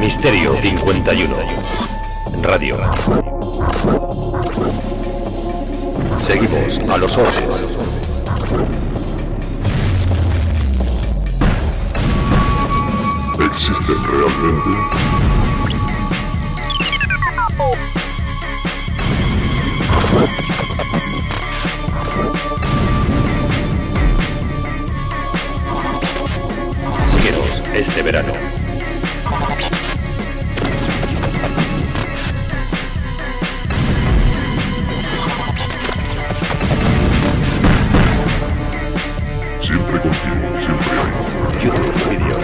Misterio 51. Radio. Seguimos a los Ordes. ¿Existen realmente? Síguenos este verano. Siempre contigo, siempre hay. YouTube Video.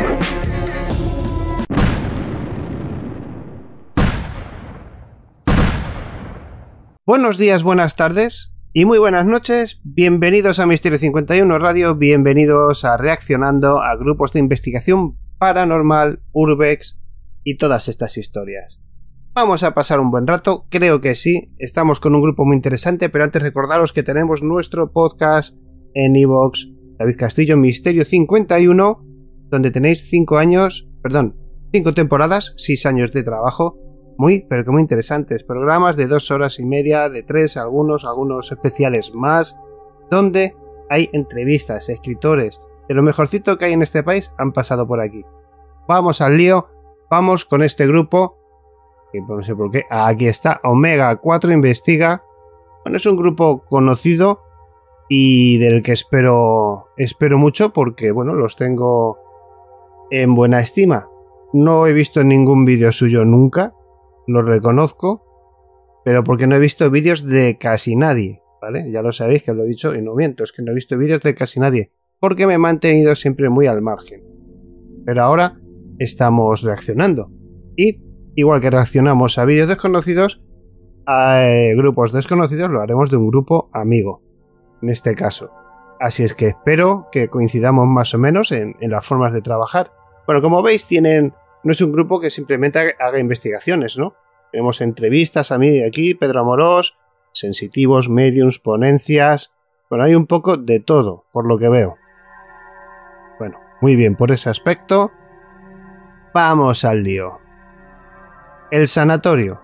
Buenos días, buenas tardes y muy buenas noches. Bienvenidos a Misterio 51 Radio, bienvenidos a Reaccionando a grupos de investigación paranormal, urbex y todas estas historias. Vamos a pasar un buen rato, creo que sí, estamos con un grupo muy interesante, pero antes recordaros que tenemos nuestro podcast en iVoox, David Castillo, Misterio 51, donde tenéis 5 temporadas, 6 años de trabajo, pero que muy interesantes, programas de 2 horas y media, de 3, algunos especiales más, donde hay entrevistas, escritores, de lo mejorcito que hay en este país han pasado por aquí. Vamos al lío, vamos con este grupo, que no sé por qué, aquí está, Omega 4 Investiga. Bueno, es un grupo conocido y del que espero mucho porque, bueno, los tengo en buena estima. No he visto ningún vídeo suyo nunca, lo reconozco, pero porque no he visto vídeos de casi nadie, ¿vale? Ya lo sabéis que lo he dicho y no miento, es que no he visto vídeos de casi nadie, porque me he mantenido siempre muy al margen. Pero ahora estamos reaccionando. Y igual que reaccionamos a vídeos desconocidos, a grupos desconocidos, lo haremos de un grupo amigo, en este caso. Así es que espero que coincidamos más o menos en las formas de trabajar. Bueno, como veis, no es un grupo que simplemente haga investigaciones, ¿no? Tenemos entrevistas a mí aquí, Pedro Amorós, sensitivos, mediums, ponencias. Bueno, hay un poco de todo, por lo que veo. Bueno, muy bien por ese aspecto. Vamos al lío. El sanatorio.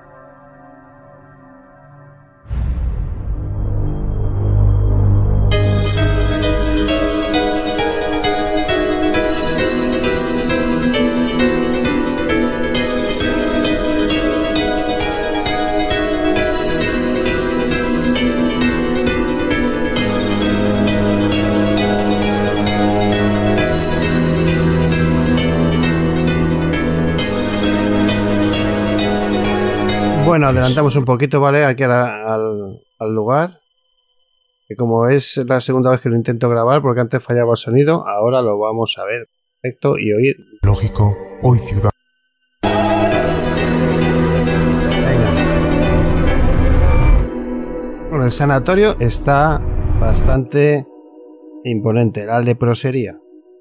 Bueno, adelantamos un poquito, ¿vale? Aquí al lugar. Que como es la segunda vez que lo intento grabar, porque antes fallaba el sonido, ahora lo vamos a ver perfecto y oír. Lógico, hoy ciudad. Venga. Bueno, el sanatorio está bastante imponente, la leprosería.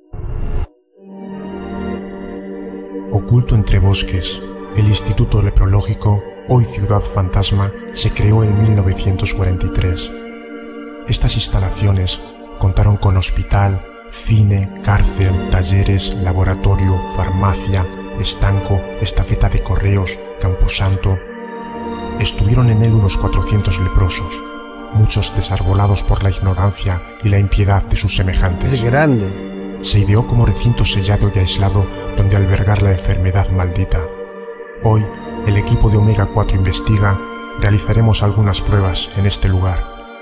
Oculto entre bosques, el Instituto Leprológico, hoy Ciudad Fantasma, se creó en 1943. Estas instalaciones contaron con hospital, cine, cárcel, talleres, laboratorio, farmacia, estanco, estafeta de correos, camposanto. Estuvieron en él unos 400 leprosos, muchos desarbolados por la ignorancia y la impiedad de sus semejantes. Es grande. Se ideó como recinto sellado y aislado donde albergar la enfermedad maldita. Hoy, el equipo de Omega 4 Investiga realizaremos algunas pruebas en este lugar.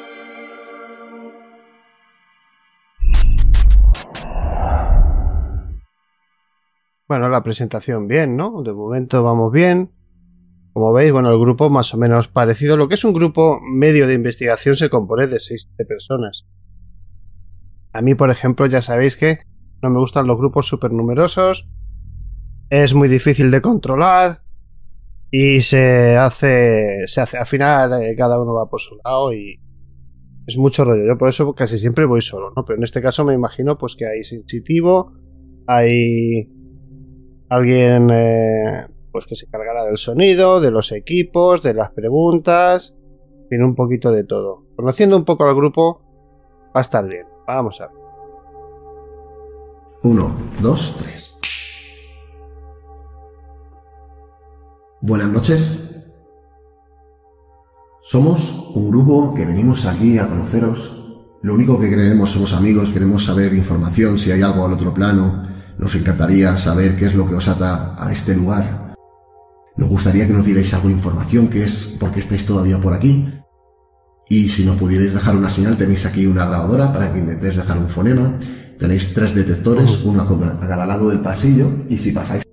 Bueno, la presentación bien, ¿no? De momento vamos bien. Como veis, bueno, el grupo más o menos parecido. Lo que es un grupo medio de investigación se compone de 6 personas. A mí, por ejemplo, ya sabéis que no me gustan los grupos súper numerosos. Es muy difícil de controlar. Y se hace al final cada uno va por su lado y es mucho rollo. Yo por eso casi siempre voy solo, ¿no? Pero en este caso me imagino pues que hay sensitivo, hay alguien pues que se encargará del sonido, de los equipos, de las preguntas, tiene un poquito de todo. Conociendo un poco al grupo va a estar bien. Vamos a ver. 1, 2, 3. Buenas noches. Somos un grupo que venimos aquí a conoceros. Lo único que queremos, somos amigos, queremos saber información, si hay algo al otro plano. Nos encantaría saber qué es lo que os ata a este lugar. Nos gustaría que nos dierais algo de información, qué es, por qué estáis todavía por aquí. Y si nos pudierais dejar una señal, tenéis aquí una grabadora para que intentéis dejar un fonema. Tenéis 3 detectores, uno a cada lado del pasillo, y si pasáis...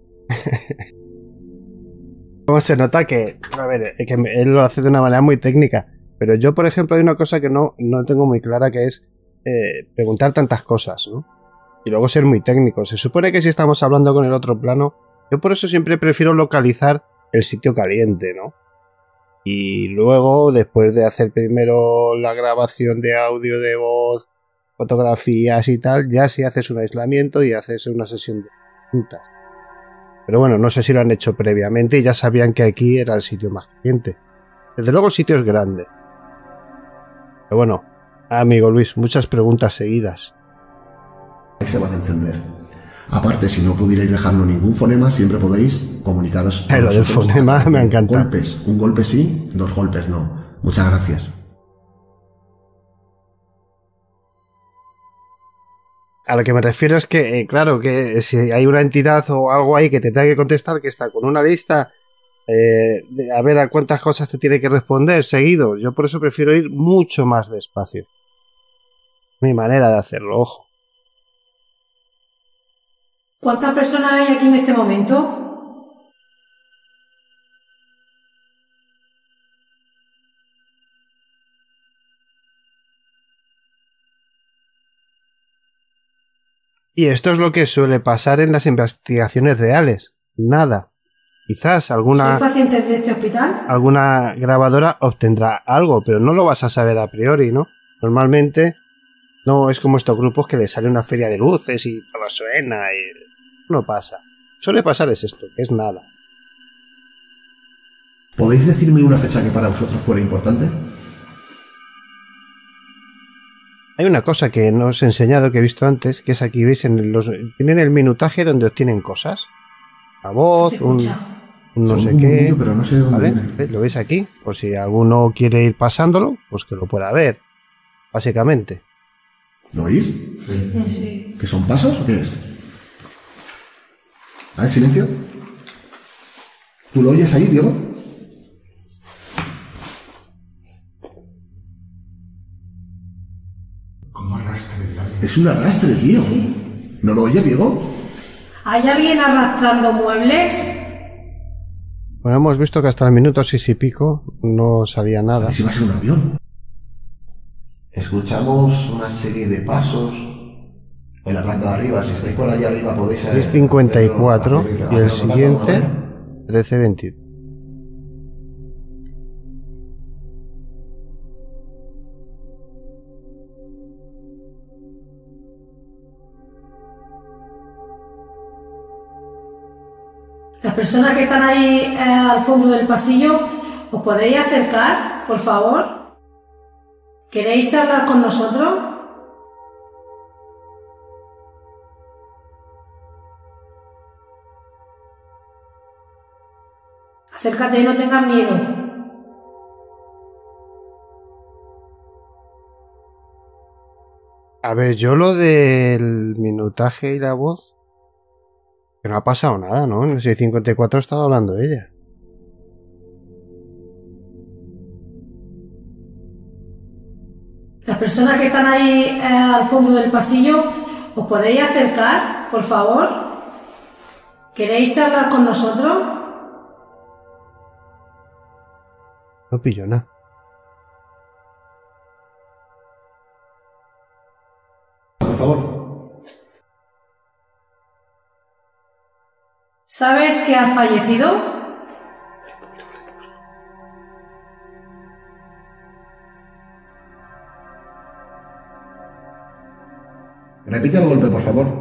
¿Cómo se nota que, a ver, que él lo hace de una manera muy técnica? Pero yo, por ejemplo, hay una cosa que no tengo muy clara, que es preguntar tantas cosas, ¿no? Y luego ser muy técnico. Se supone que si estamos hablando con el otro plano, yo por eso siempre prefiero localizar el sitio caliente, ¿no? Y luego, después de hacer primero la grabación de audio, de voz, fotografías y tal, ya si haces un aislamiento y haces una sesión de preguntas. Pero bueno, no sé si lo han hecho previamente y ya sabían que aquí era el sitio más caliente. Desde luego el sitio es grande. Pero bueno, amigo Luis, muchas preguntas seguidas. Se van a encender. Aparte, si no pudierais dejarnos ningún fonema, siempre podéis comunicaros con Lo del fonema me encanta. Golpes, un golpe sí, 2 golpes no. Muchas gracias. A lo que me refiero es que, claro, que si hay una entidad o algo ahí que te tenga que contestar, que está con una lista, a ver a cuántas cosas te tiene que responder seguido. Yo por eso prefiero ir mucho más despacio. Mi manera de hacerlo, ojo. ¿Cuántas personas hay aquí en este momento? Y esto es lo que suele pasar en las investigaciones reales. Nada. Quizás alguna... ¿Sois pacientes de este hospital? Alguna grabadora obtendrá algo, pero no lo vas a saber a priori, ¿no? Normalmente no es como estos grupos que les sale una feria de luces y todo suena y... No pasa. Suele pasar es esto, que es nada. ¿Podéis decirme una fecha que para vosotros fuera importante? Hay una cosa que no os he enseñado, que he visto antes, que es aquí, veis, tienen el minutaje donde obtienen cosas. La voz, un no sé qué. Pero no sé de dónde ¿Vale? viene. ¿Lo veis aquí? Por si alguno quiere ir pasándolo, pues que lo pueda ver. Básicamente. ¿Lo oís? Sí. ¿Que son pasos o qué es? A ver, silencio. ¿Tú lo oyes ahí, Diego? Como arrastre de algo. Es un arrastre, tío. ¿No lo oye, Diego? ¿Hay alguien arrastrando muebles? Bueno, hemos visto que hasta el minuto 6 y pico no salía nada. ¿Y si va a ser un avión? Escuchamos una serie de pasos en la planta de arriba. Si estáis por allá arriba podéis... 10:54 y el siguiente 13:20. Las personas que están ahí al fondo del pasillo, ¿os podéis acercar, por favor? ¿Queréis charlar con nosotros? Acércate y no tengas miedo. A ver, yo lo del minutaje y la voz, que no ha pasado nada, ¿no? En el 654 he estado hablando de ella. Las personas que están ahí al fondo del pasillo, ¿os podéis acercar, por favor? ¿Queréis charlar con nosotros? No pillo nada. Por favor. ¿Sabes que has fallecido? Repite el golpe, por favor.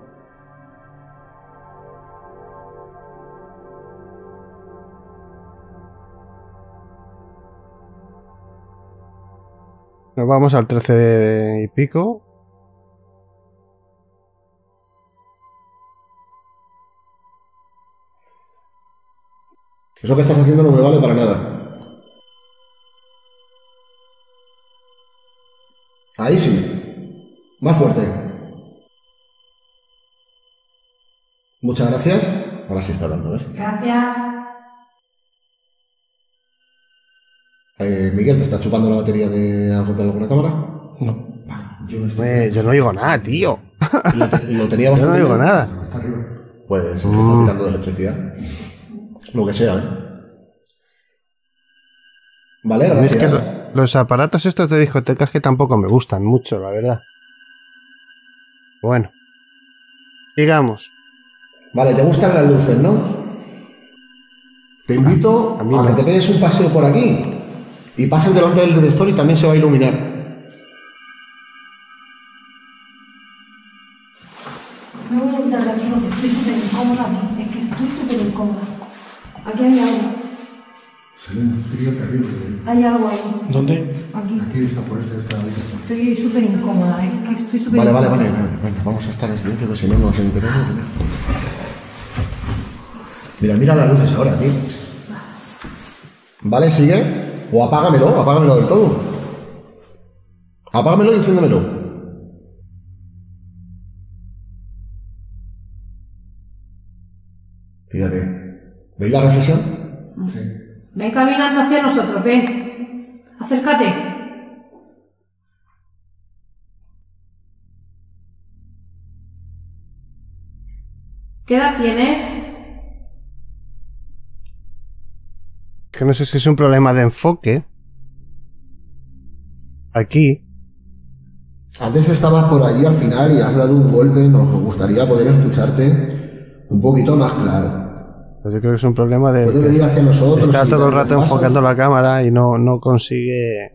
Nos vamos al 13 y pico. Eso que estás haciendo no me vale para nada. Ahí sí. Más fuerte. Muchas gracias. Ahora sí está dando, ¿ves? Gracias. Miguel, ¿te está chupando la batería de alguna cámara? No. Yo no oigo nada, tío. Lo tenía Yo bastante no oigo bien. nada. Pues se está tirando de electricidad. Lo que sea, ¿eh? Vale, A mí es gracias. que los aparatos estos de discotecas que tampoco me gustan mucho, la verdad. Bueno. Sigamos. Vale, ¿te gustan las luces, no? Te invito a mí a no. que te pegues un paseo por aquí y pases delante del director y también se va a iluminar. Me voy a quitar de aquí porque estoy súper incómoda aquí. Es que estoy súper incómoda. Aquí hay algo. Sale un frío terrible. Hay algo ahí. ¿Dónde? Aquí. Aquí está por esta habitación. Estoy súper incómoda. Es que estoy súper Vale, incómoda. venga, vamos a estar en silencio que si no nos enteramos. Mira las luces ahora, tío. Vale, sigue. O apágamelo del todo. Apágamelo y enciéndemelo. Fíjate. ¿Veis la reflexión? Ven caminando hacia nosotros, ven. Acércate. ¿Qué edad tienes? Que no sé si es un problema de enfoque. Aquí. Antes estabas por allí al final y has dado un golpe. Nos gustaría poder escucharte un poquito más claro. Pues yo creo que es un problema de... Puede venir hacia nosotros. Está y todo el darle rato un paso. enfocando la cámara y no consigue...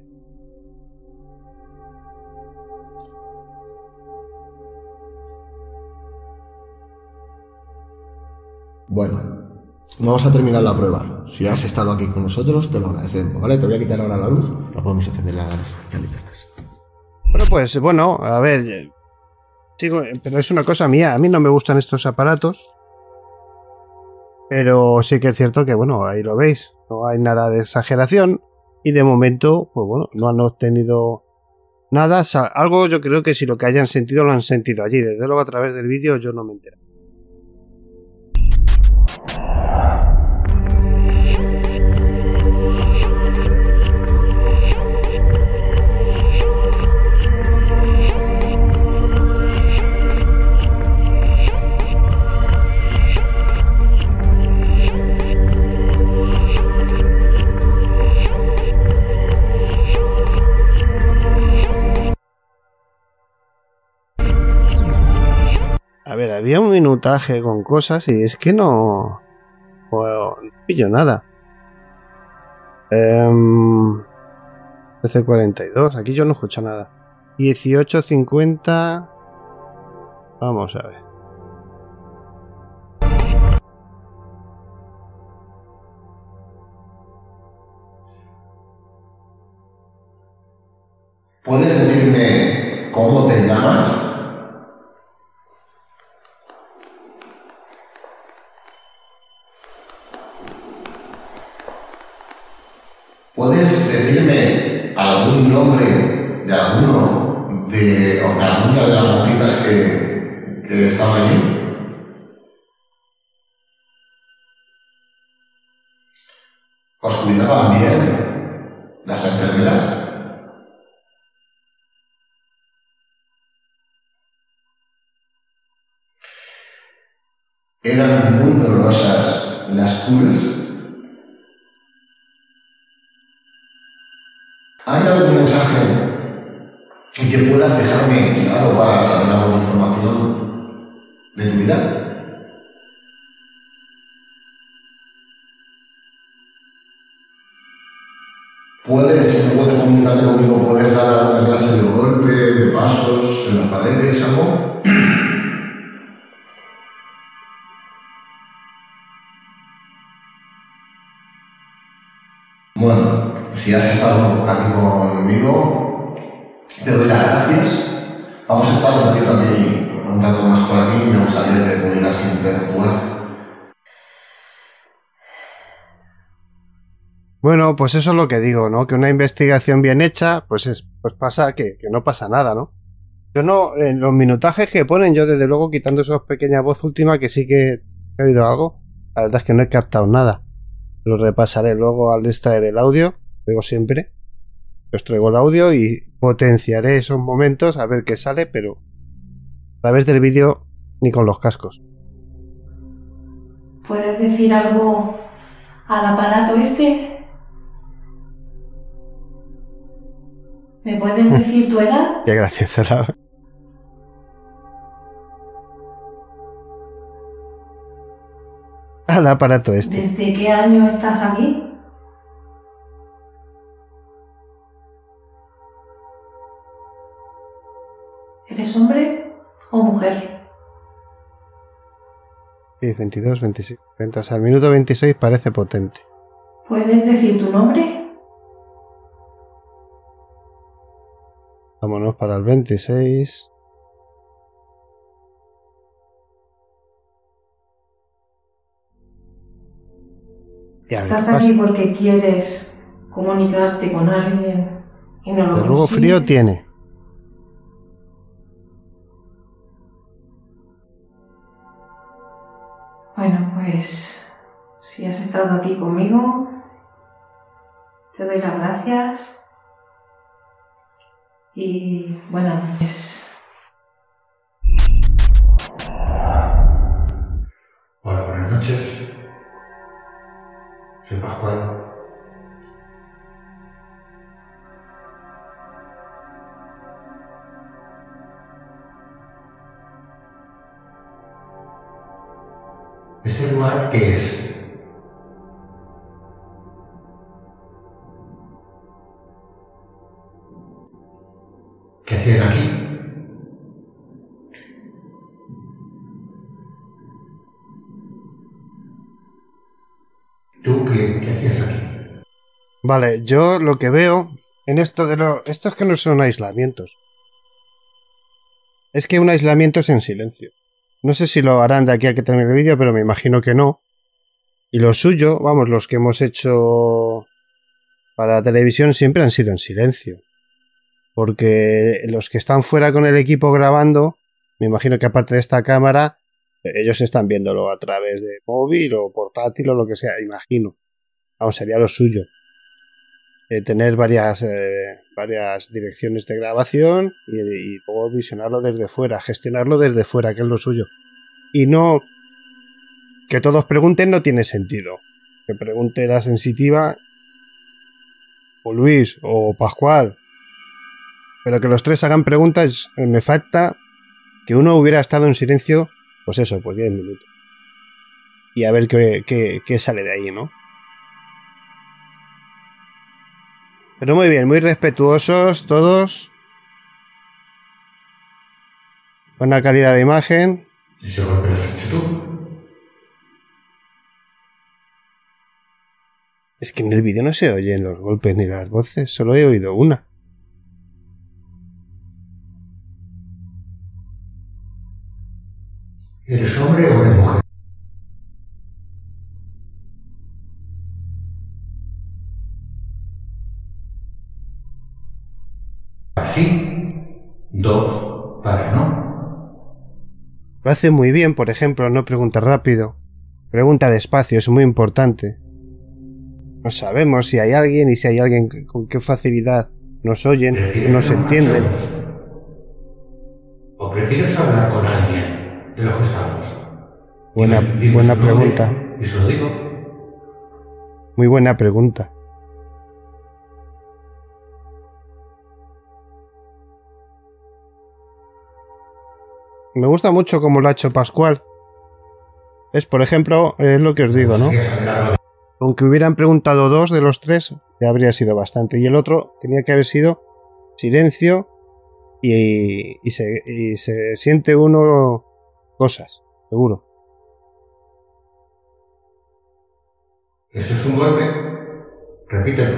Bueno, vamos a terminar la prueba. Si has estado aquí con nosotros, te lo agradecemos, ¿vale? Te voy a quitar ahora la luz. No podemos encender las linternas. Bueno, a ver... Sigo, pero es una cosa mía. A mí no me gustan estos aparatos. Pero sí que es cierto que, bueno, ahí lo veis. No hay nada de exageración. Y de momento, pues bueno, no han obtenido nada. Algo yo creo que si lo que hayan sentido lo han sentido allí. Desde luego a través del vídeo yo no me entero. A ver, había un minutaje con cosas y es que no pillo nada. 13:42, aquí yo no escucho nada. 18:50. Vamos a ver. ¿Puedes decirme cómo te llamas? ¿Puedes decirme algún nombre de alguno o de alguna de las monjitas que estaban allí? ¿Os cuidaban bien las enfermeras? ¿Eran muy dolorosas las curas? ¿Hay algún mensaje que puedas dejarme claro para saber algo de información de tu vida? Si no puedes comunicarte conmigo, ¿puedes dar alguna clase de golpe, de pasos en las paredes, algo? Bueno, si has estado aquí conmigo, te doy las gracias. Vamos a estar un ratito aquí, un rato más por aquí, y me gustaría que pudieras interactuar. Bueno, pues eso es lo que digo, ¿no? Que una investigación bien hecha, pues pasa que no pasa nada, ¿no? Yo no, en los minutajes que ponen, yo desde luego quitando esa pequeña voz última que sí que he oído algo, la verdad es que no he captado nada. Lo repasaré luego al extraer el audio, digo siempre. Os traigo el audio y potenciaré esos momentos a ver qué sale, pero a través del vídeo ni con los cascos. ¿Puedes decir algo al aparato este? ¿Me puedes decir tu edad? Qué graciosa la... Al aparato este. ¿Desde qué año estás aquí? ¿Eres hombre o mujer? Sí, 22, 26, 30. O sea, el minuto 26 parece potente. ¿Puedes decir tu nombre? Vámonos para el 26. Y a ver ¿Estás qué pasa. aquí porque quieres comunicarte con alguien y no lo El rugo consigues? frío tiene. Bueno, pues si has estado aquí conmigo, te doy las gracias y buenas noches. Hola, buenas noches. Soy Pascual. ¿Este lugar qué es? ¿Qué hacían aquí? ¿Tú qué hacías aquí? Vale, yo lo que veo en esto de lo... Estos que no son aislamientos. Es que un aislamiento es en silencio. No sé si lo harán de aquí a que termine el vídeo, pero me imagino que no. Y lo suyo, vamos, los que hemos hecho para televisión siempre han sido en silencio. Porque los que están fuera con el equipo grabando, me imagino que aparte de esta cámara, ellos están viéndolo a través de móvil o portátil o lo que sea, imagino. Vamos, sería lo suyo. Tener varias direcciones de grabación y luego visionarlo desde fuera, gestionarlo desde fuera, que es lo suyo. Y no que todos pregunten no tiene sentido. Que pregunte la sensitiva o Luis o Pascual, pero que los tres hagan preguntas. Me falta que uno hubiera estado en silencio, pues eso, pues 10 minutos. Y a ver qué sale de ahí, ¿no? Pero muy bien, muy respetuosos todos. Buena calidad de imagen. ¿Ese golpe lo has hecho tú? Es que en el vídeo no se oyen los golpes ni las voces, solo he oído una. ¿Eres hombre o eres mujer? Así, 2 para no. Lo hace muy bien, por ejemplo, no pregunta rápido. Pregunta despacio, es muy importante. No sabemos si hay alguien y si hay alguien con qué facilidad nos oyen, nos entienden. ¿O prefieres hablar con alguien de lo que estamos? Buena su nombre pregunta. Y se lo digo. Muy buena pregunta. Me gusta mucho cómo lo ha hecho Pascual. Es, por ejemplo, es lo que os digo, ¿no? Aunque hubieran preguntado 2 de los 3, ya habría sido bastante. Y el otro tenía que haber sido silencio y se siente uno cosas, seguro. ¿Eso es un golpe? Repítelo.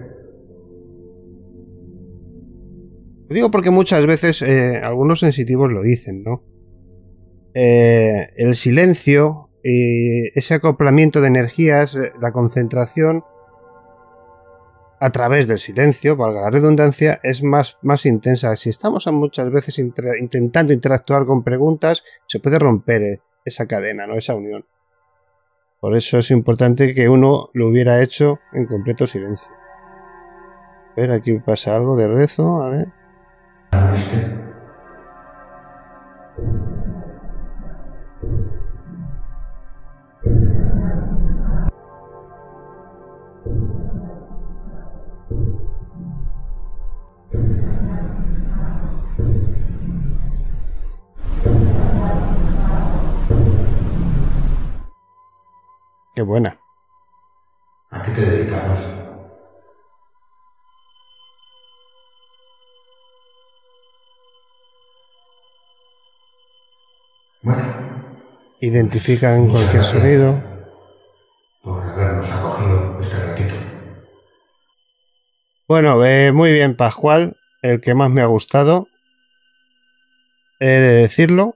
Lo digo porque muchas veces algunos sensitivos lo dicen, ¿no? El silencio, ese acoplamiento de energías, la concentración, a través del silencio, valga la redundancia, es más intensa. Si estamos muchas veces intentando interactuar con preguntas, se puede romper esa cadena, ¿no? Esa unión. Por eso es importante que uno lo hubiera hecho en completo silencio. A ver, aquí pasa algo de rezo, a ver. Qué buena. ¿A qué te dedicamos? Bueno. Identifican cualquier sonido. Por habernos acogido este ratito. Bueno, muy bien, Pascual. El que más me ha gustado. He de decirlo.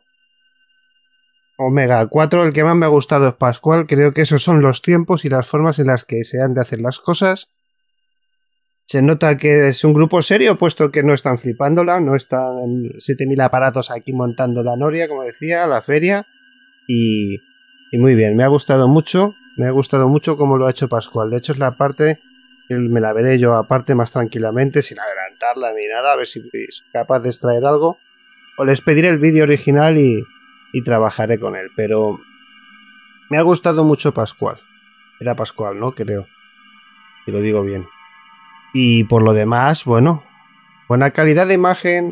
Omega 4, el que más me ha gustado es Pascual. Creo que esos son los tiempos y las formas en las que se han de hacer las cosas. Se nota que es un grupo serio, puesto que no están flipándola, no están 7000 aparatos aquí montando la noria, como decía, la feria. Y muy bien, me ha gustado mucho cómo lo ha hecho Pascual. De hecho, es la parte que me la veré yo aparte más tranquilamente, sin adelantarla ni nada, a ver si soy capaz de extraer algo. O les pediré el vídeo original y trabajaré con él, pero me ha gustado mucho Pascual. Era Pascual, ¿no? Creo. Si lo digo bien. Y por lo demás, bueno, buena calidad de imagen,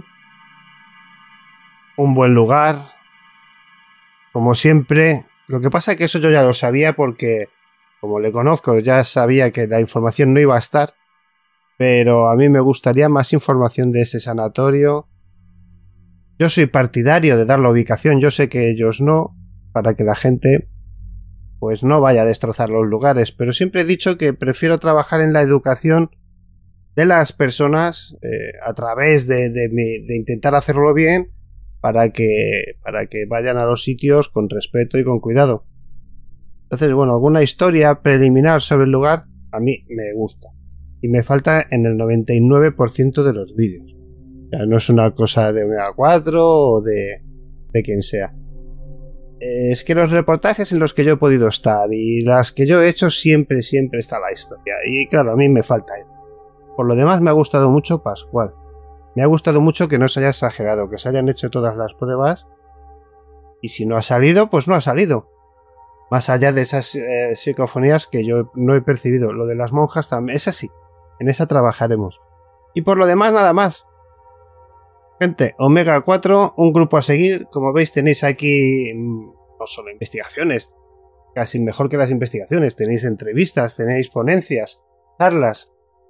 un buen lugar, como siempre. Lo que pasa es que eso yo ya lo sabía porque, como le conozco, ya sabía que la información no iba a estar, pero a mí me gustaría más información de ese sanatorio. Yo soy partidario de dar la ubicación, yo sé que ellos no, para que la gente pues no vaya a destrozar los lugares, pero siempre he dicho que prefiero trabajar en la educación de las personas a través de intentar hacerlo bien para que vayan a los sitios con respeto y con cuidado. Entonces, bueno, alguna historia preliminar sobre el lugar a mí me gusta y me falta en el 99% de los vídeos. No es una cosa de Omega 4 o de quien sea. Es que los reportajes en los que yo he podido estar y las que yo he hecho siempre está la historia. Y claro, a mí me falta. Por lo demás me ha gustado mucho Pascual. Me ha gustado mucho que no se haya exagerado, que se hayan hecho todas las pruebas. Y si no ha salido, pues no ha salido. Más allá de esas psicofonías que yo no he percibido. Lo de las monjas también. Es así. En esa trabajaremos. Y por lo demás, nada más. Gente, Omega 4, un grupo a seguir. Como veis, tenéis aquí no solo investigaciones, casi mejor que las investigaciones. Tenéis entrevistas, tenéis ponencias, charlas,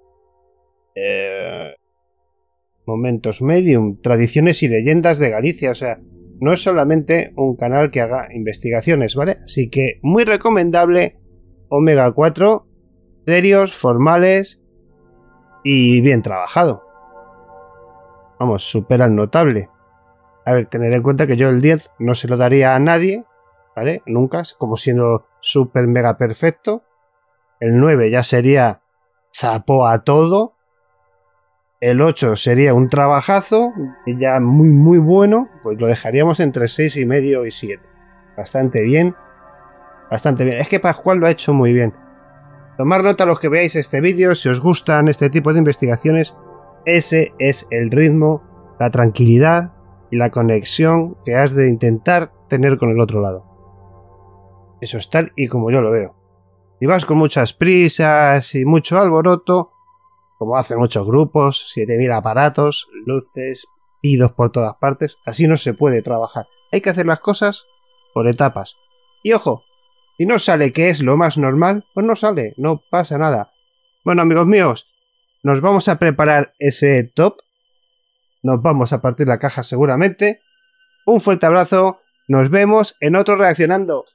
momentos medium, tradiciones y leyendas de Galicia. O sea, no es solamente un canal que haga investigaciones, ¿vale? Así que muy recomendable Omega 4, serios, formales y bien trabajado. Vamos, supera el notable. A ver, tener en cuenta que yo el 10 no se lo daría a nadie, ¿vale? Nunca, como siendo súper mega perfecto. El 9 ya sería chapó a todo. El 8 sería un trabajazo, y ya muy bueno, pues lo dejaríamos entre 6,5 y 7. Bastante bien. Bastante bien. Es que Pascual lo ha hecho muy bien. Tomar nota los que veáis este vídeo, si os gustan este tipo de investigaciones. Ese es el ritmo, la tranquilidad y la conexión que has de intentar tener con el otro lado. Eso es tal y como yo lo veo. Si vas con muchas prisas y mucho alboroto, como hacen muchos grupos, 7000 aparatos, luces, pidos por todas partes, así no se puede trabajar. Hay que hacer las cosas por etapas. Y ojo, si no sale, que es lo más normal, pues no sale, no pasa nada. Bueno, amigos míos, nos vamos a preparar ese top. Nos vamos a partir la caja seguramente. Un fuerte abrazo. Nos vemos en otro Reaccionando.